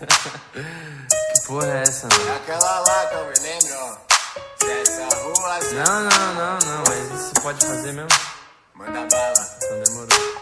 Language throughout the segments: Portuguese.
Que porra é essa, mano? É aquela lá que eu me lembro, ó. Dessa rua assim. Não, mas isso você pode fazer mesmo? Manda bala. Então demorou.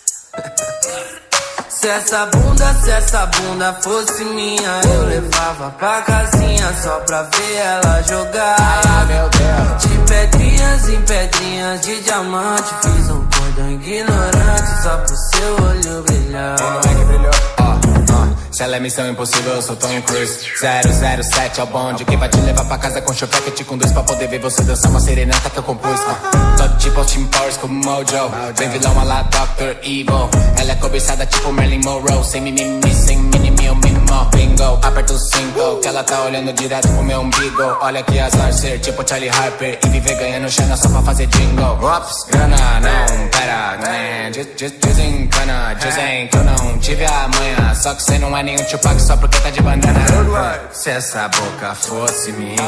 Se essa bunda fosse minha, eu levava pra casinha só pra ver ela jogar. Ai, meu Deus. De pedrinhas em pedrinhas de diamante, fiz um cordão ignorante só pro seu olho brilhar. E não é que brilhou, se ela é missão impossível, eu sou Tom Cruise. 007 é o bonde que vai te levar pra casa com chocate com dois pra poder ver você dançar uma serenata que eu compus. Tô tipo Austin Powers com Mojo. Vem vilão a lá Dr. Evil. Ela é cobiçada tipo Marilyn Monroe. Sem mimimi, sem mimimi, eu mimo. Bingo, aperta o 5 que ela tá olhando direto pro meu umbigo. Olha que azar ser tipo Charlie Harper e viver ganhando Xana só pra fazer jingle. Ops, grana, não, pera, man. Desencana, dizem que eu não tive a manha. Só que cê não é nenhum Tupac só porque tá de bandana. Se essa boca fosse minha,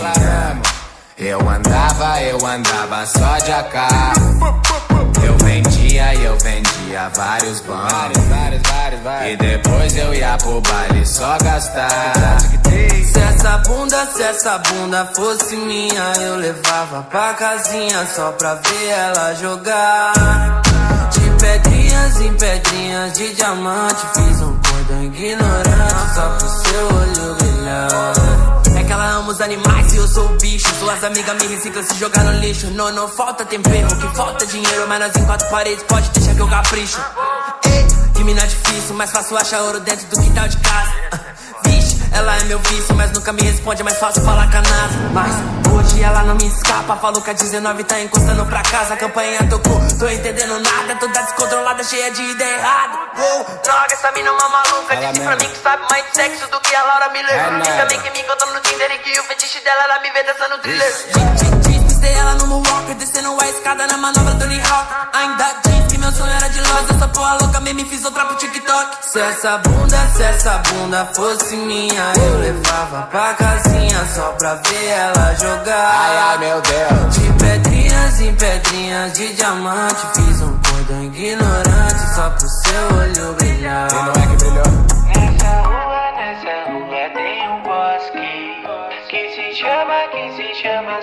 eu andava só de AK. Eu vendia vários bancos. E depois eu ia pro baile só gastar. Se essa bunda fosse minha, eu levava pra casinha só pra ver ela jogar. De pedrinhas em pedrinhas de diamante, fiz um cordão ignorante só pro seu olho brilhar. É que ela ama os animais e eu sou o bicho. Suas amigas me reciclam se jogar no lixo. Não falta tempero, que falta dinheiro. Mas nós em quatro paredes, pode deixar que eu capricho. Ei, que mina difícil, mais fácil achar ouro dentro do quintal de casa. Vixe, ela é meu vício, mas nunca me responde, é mais fácil falar com a NASA. Mas hoje ela não me escapa, falou que a 19 tá encostando pra casa. A campanha tocou, tô entendendo nada, toda descontrolada, cheia de ideia errada. Droga, essa mina é uma maluca, ela disse mesmo. pra mim que sabe mais de sexo do que a Laura Miller. Diz também que me encontrou no Tinder e que o fetiche dela era me ver dançando thriller. Pistei ela no Moonwalker, descendo a escada na manobra do Tony Hawk. Ainda diz que meu sonho era de loja, essa porra louca mesmo me fiz outra pro TikTok. Se essa bunda fosse minha, eu levava pra casinha só pra ver ela jogar. Ai, meu Deus. De pedrinhas em pedrinhas de diamante, fiz um cordão ignorante só pro seu olho brilhar. E não é que brilhou. Nessa rua tem um bosque que se chama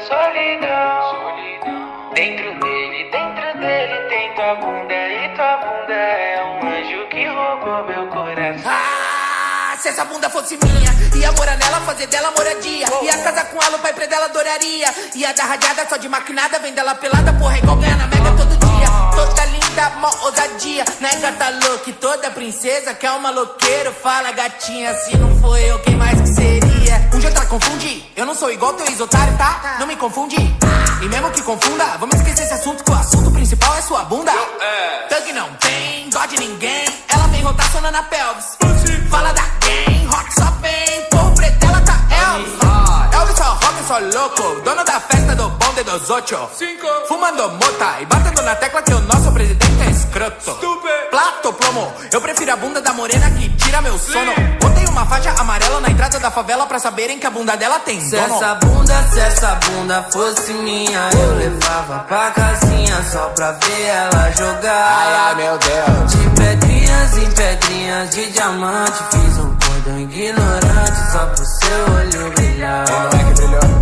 solidão. Dentro dele tem tua bunda e tua bunda é um anjo que roubou meu coração. Se essa bunda fosse minha, ia morar nela, fazer dela moradia. Ia casar com ela, o pai pra dela adoraria. Ia dar radiada só de maquinada, vem dela pelada, porra, igual ganhar na Mega todo dia. Toda linda, mó ousadia, não é gata louca, toda princesa que é uma loqueiro. Fala gatinha, se não for eu, quem mais que seria? Um jeito pra confundir, eu não sou igual teu ex-otário, tá? Não me confunde, e mesmo que confunda, vamos esquecer esse assunto, que o assunto principal é sua bunda. Thug não tem, dó de ninguém, ela vem rotacionando a pelvis. Fala da gang, rock só vem, por preto ela tá Elvis. Elvis só rock, só louco, dono da festa do bonde dos ocho. Fumando mota e batendo na tecla que o nosso presidente é escroto. Plato, plomo, eu prefiro a bunda da morena que tira meu sono. Botei uma faixa amarela na entrada da favela pra saberem que a bunda dela tem dono. Se essa bunda fosse minha, eu levava pra casinha só pra ver ela jogar. Ai, meu Deus. De pedrinhas em pedrinhas de diamante, fiz um cordão ignorante só pro seu olho brilhar. E não é que brilhou.